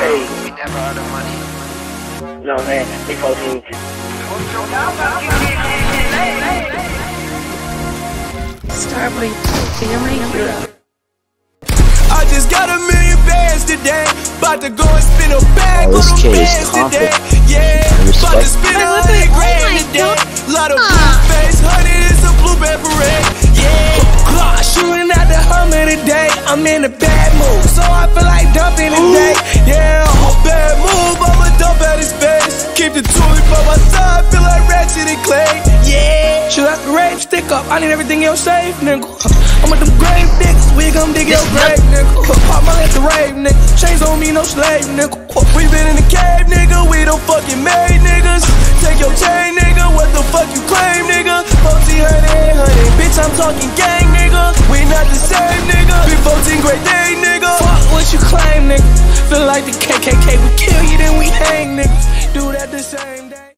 Hey. We never out of money. No, man. Big 14. Starboy, you're I just got $1 million bands today. About to go and spin a bag on them bands today. Yeah, about to spin $100 grand today. Lot of blue face, honey, it's a blueberry parade. Yeah, clock shooting at the Hummer today. I'm in a bad mood, so I feel like dumping today. Yeah, bad move, I'ma dump at his face. Keep the toolie by my side, feel like Ratchet and Clay. Yeah, should I rave, stick up, I need everything else safe, nigga. I'm with them grave niggas, we gon' dig your grave, nigga. Pop my at the rave, nigga. Chains on me, no slave, nigga. We been in the cave, nigga. We don't fucking made niggas. Take your chain, nigga. What the fuck you claim, nigga? 1400, bitch, I'm talking gang, nigga. We not the same, nigga. Big 14 great day, nigga. Fuck what you claim, nigga. Feel like the KKK, we kill you, then we hang, nigga. Do that the same day.